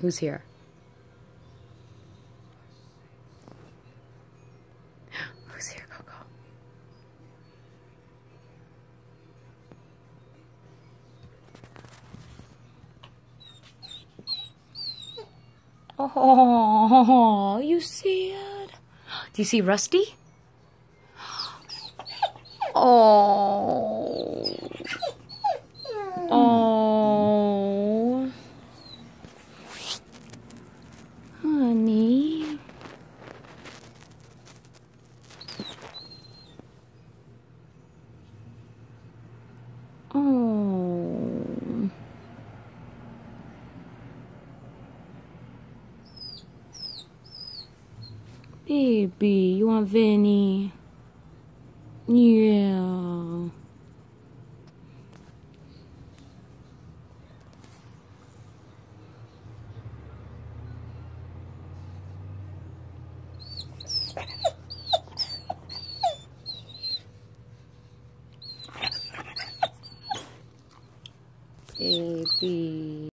Who's here? Who's here, Coco? Oh, you see it? Do you see Rusty? Oh. Oh. Honey. Oh. Baby, you want Vinny? Yeah. Baby.